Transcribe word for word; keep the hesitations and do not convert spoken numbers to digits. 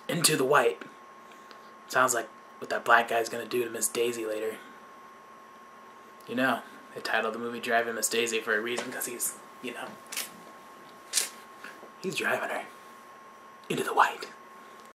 Into the White. Sounds like what that black guy's gonna do to Miss Daisy later. You know, they titled the movie Driving Miss Daisy for a reason, because he's, you know, he's driving her into the white.